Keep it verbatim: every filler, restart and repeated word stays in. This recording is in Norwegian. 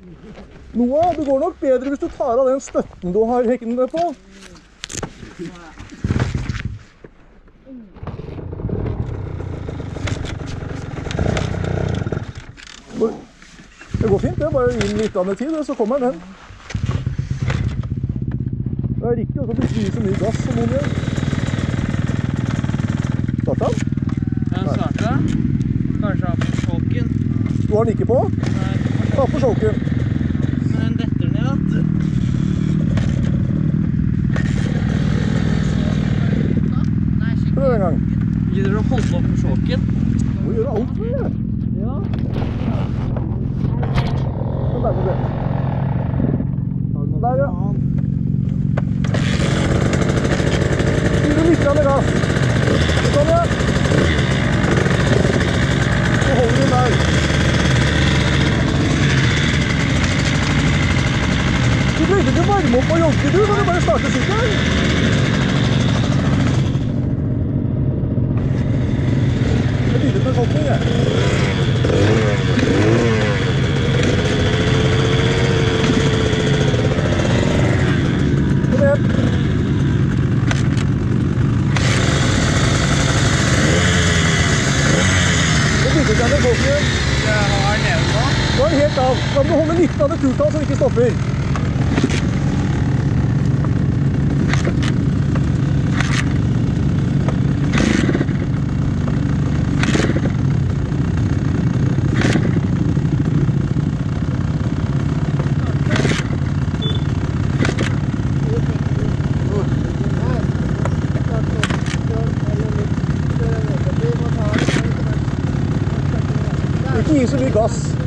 Noah, det går nok bedre hvis du tar av den støtten du har hekkende på. Det går fint, det. Bare inn litt av tid, så kommer den. Det er riktig også å bli så mye gass som noen gjør. Startet den? Den startet. Kanskje av på sjåken. Du har den ikke på? Nei. Ta på sjåken. Men den detter ned igjen. Prøv en gang. Gidder du å holde opp på sjåken? Du må gjøre alt for det. Ja. Sånn der må det. Der, ja. Gir du litt grann gass. Sånn, ja. Så holder du den der. Du trenger ikke varme opp og jogge, du, kan du bare starte sykkelen. Jeg begynner med sånn ting, jeg. Kom igjen. Det begynner ikke med sånn igjen. Jeg har nede nå. Nå er den helt av. Da må du holde litt av det turtall så det ikke stopper. Ikke gi så mye gass.